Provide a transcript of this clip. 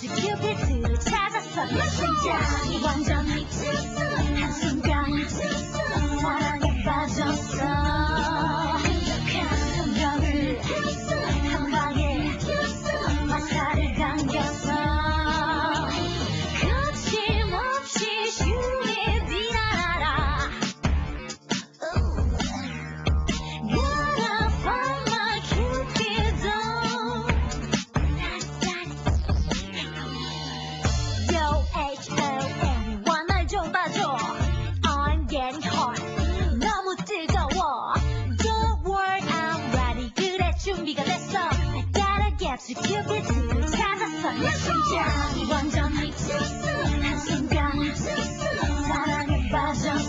알겠지 큐피드를 찾았어 내 심장이 완전 미쳤어 한순간 미쳤어 사랑에 빠졌어 끈적한 감정을 폈어 한 방에 꼈어 화살을 당겼어 거침없이 슈에 비난하라 Gotta find my Cupido Yo, H-O-N 날 좀 봐줘 I'm getting hot 너무 뜨거워 Don't worry I'm ready 그래 준비가 됐어 I gotta get you Cupid를 찾았어 내 심장이 완전 미쳤어 한순간 미쳤어 사랑에 빠져